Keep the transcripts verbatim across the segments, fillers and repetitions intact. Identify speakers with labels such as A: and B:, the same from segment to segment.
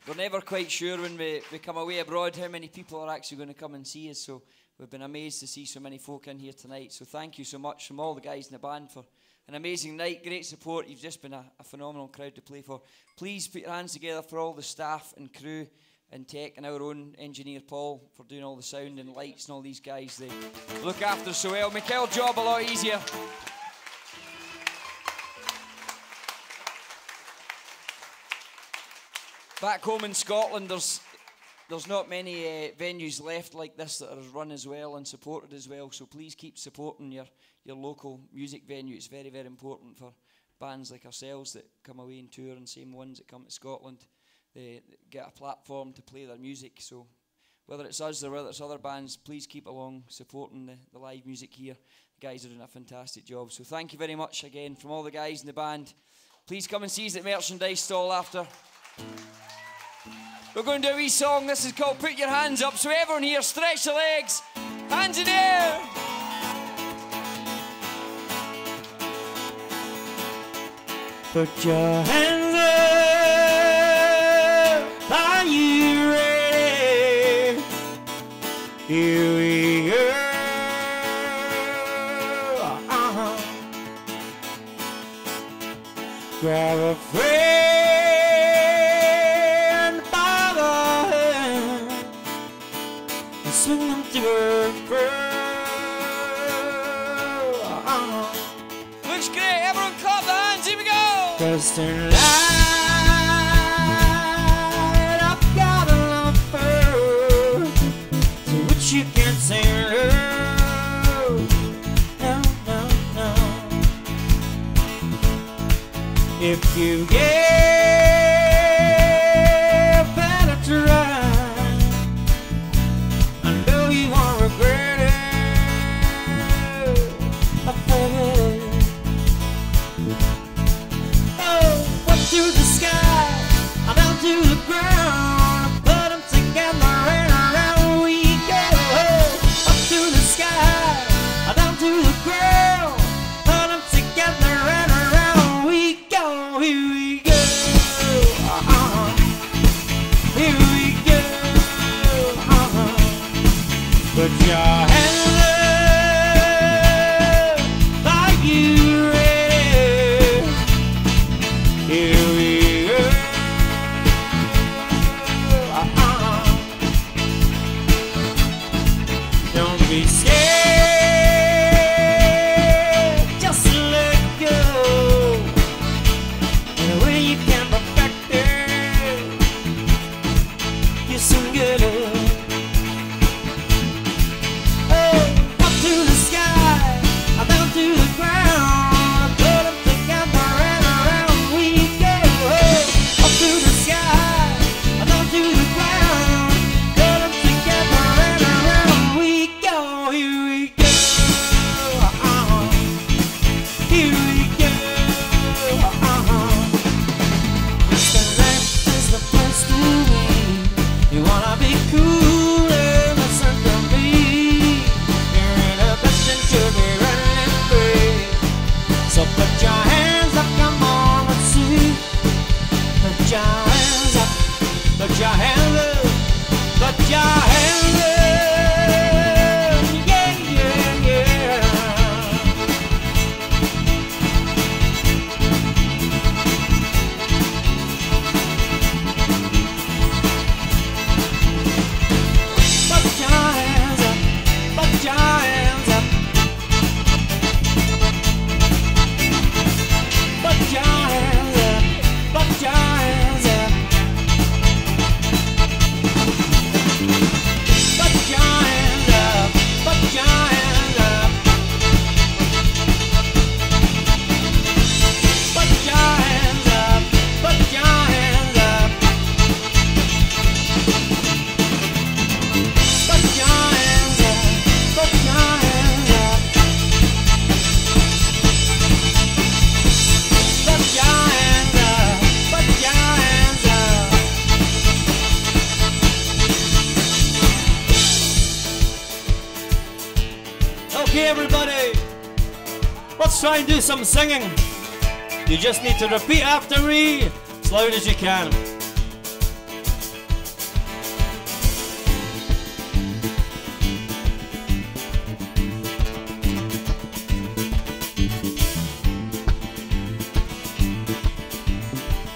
A: we're never quite sure when we, we come away abroad how many people are actually going to come and see us. So we've been amazed to see so many folk in here tonight. So thank you so much from all the guys in the band for an amazing night. Great support. You've just been a, a phenomenal crowd to play for. Please put your hands together for all the staff and crew and tech and our own engineer Paul for doing all the sound and lights and all these guys. They look after us so well. Make our job a lot easier. Back home in Scotland, there's there's not many uh, venues left like this that are run as well and supported as well. So please keep supporting your your local music venue. It's very, very important for bands like ourselves that come away and tour, and same ones that come to Scotland. They get a platform to play their music. So whether it's us or whether it's other bands, please keep along supporting the, the live music here. The guys are doing a fantastic job. So thank you very much again from all the guys in the band. Please come and see us at merchandise stall after. We're going to do a wee song. This is called Put Your Hands Up. So everyone here, stretch the legs. Hands in the air.
B: Put your hands up. Are you ready? Here we go. Uh-huh. Grab a friend by the hand and swing them to her girl. Uh-huh.
A: Looks great. Everyone clap the hands. Here we go.
B: Cause tonight I've got a love for to which you can't say no. No, no, no. If you give it a try, I know you won't regret it. I feel it. To the sky, I'm down to the ground. Put them together and around we go. Up to the sky, I'm down to the ground. Put them together and around we go. Here we go. Uh-huh. Here we go. Uh-huh. Put your hands up. Are you ready? Here we go. Uh-uh. Don't be scared, just let go. In a way you can perfect it, you soon get it. Oh, up to the sky, down to the ground. Put them together and around we go. Up to the sky, down to the ground. Put them together and around we go. Here we go. Uh-huh. Here we go. Uh-huh. The life is the place to be. You wanna be cool and listen to me. You're in a position to be running free. So put your hands up, come on, let's see. Put your hands up, put your hands up, put your hands up. Yeah, yeah, yeah. Put your hands up, put your hands up. Put your hands up, put your hands up. Put your hands up, put your hands up. Put your hands up, put your hands up. Put your hands up, put your hands up. Put your hands up, put your hands up. Okay, everybody, let's try and do some singing. You just need to repeat after me as loud as you can.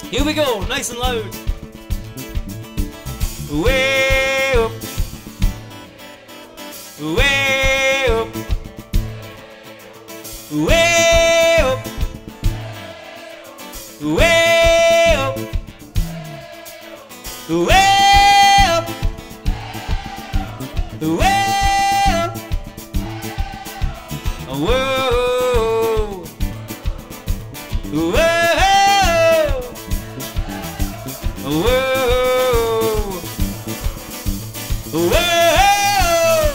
B: Here we go, nice and loud. Way up, way up, way up, way up, way up, way up. Whoa, whoa. Whoa, whoa,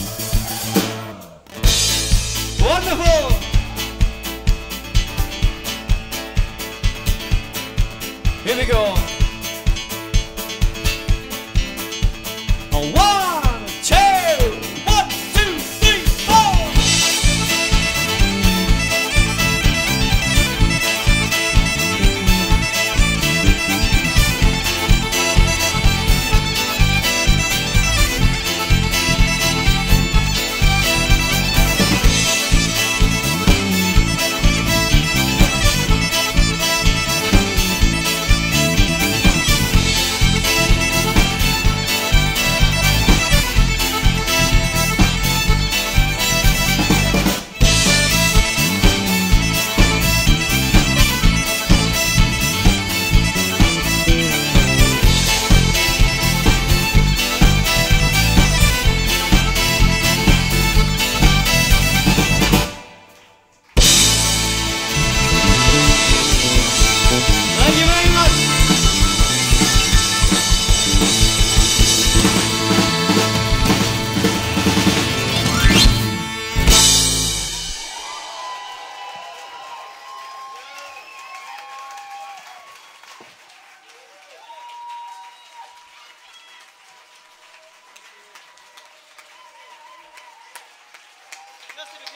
B: wonderful. Here we go. One, two, one, two, three, four. Thank you very much. Just a